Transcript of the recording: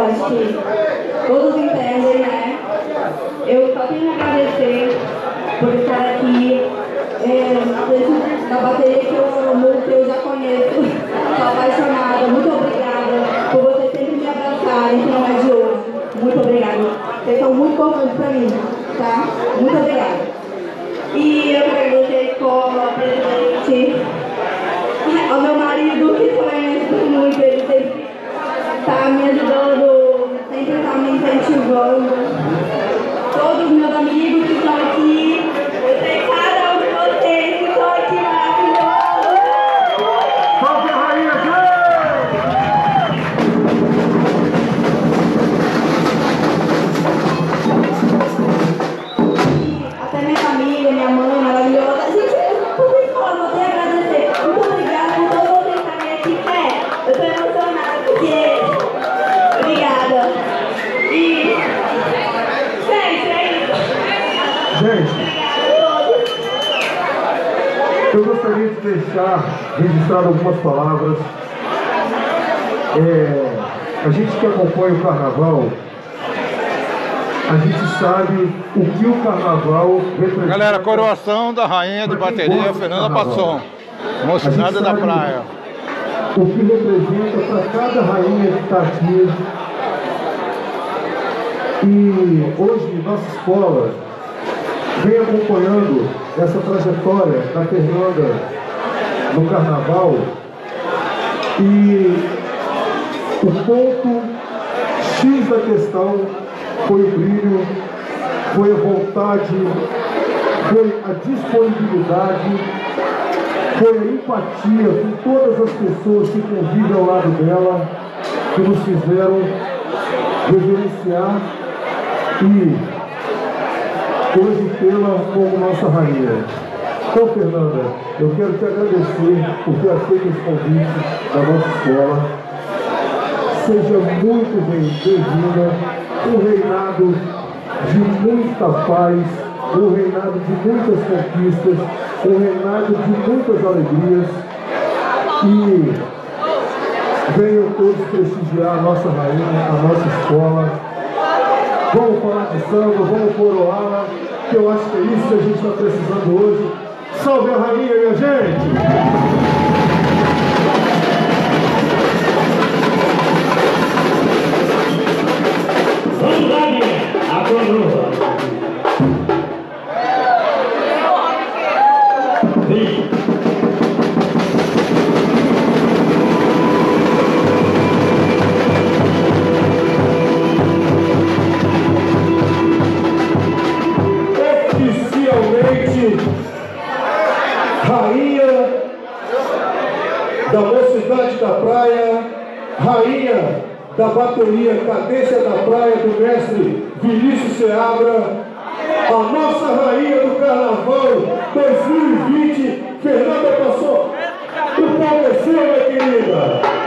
acho que todos entendem, né? Eu só tenho que agradecer por estar aqui. Da bateria que eu amo, que eu já conheço, sou apaixonada. Muito obrigada por vocês sempre me abraçarem, que não é de hoje. Muito obrigada. Vocês são muito importantes para mim, tá? Muito obrigada. E eu quero agradecer a escola, ao presidente, ao meu marido, que também muito, ele sempre está me ajudando, sempre está me incentivando. Todos os meus amigos que estão aqui, eu sei cada um de vocês que estão aqui maravilhosos. Salve a rainha, Até minha família, minha mãe maravilhosa. Gente, por favor, eu tenho que agradecer. Muito obrigada por todos vocês estarem aqui. Eu estou emocionada porque... Obrigada. E... Gente, é isso. gente, eu gostaria de deixar registrado algumas palavras. A gente que acompanha o carnaval, a gente sabe o que o carnaval representa. Galera, coroação da rainha de bateria, Fernanda Passon, mocinada da praia. O que representa para cada rainha que está aqui. E hoje nossa escola vem acompanhando essa trajetória da Fernanda no carnaval, e o ponto X da questão foi o brilho, foi a vontade, foi a disponibilidade, foi a empatia com todas as pessoas que convivem ao lado dela, que nos fizeram reverenciar e hoje tê-la como nossa rainha. Então, Fernanda, eu quero te agradecer por ter aceito esse convite da nossa escola. Seja muito bem-vinda. Um reinado de muita paz, um reinado de muitas conquistas, um reinado de muitas alegrias. E venham todos prestigiar a nossa rainha, a nossa escola. Vamos falar de samba, vamos coroá-la, que eu acho que é isso que a gente está precisando hoje. Salve a rainha, minha gente! Vamos lá, minha! A coroa! Rainha da Mocidade da Praia, rainha da bateria Cadência da Praia do mestre Vinícius Seabra, a nossa rainha do Carnaval 2020, Fernanda Passon. O pau é seu, minha querida!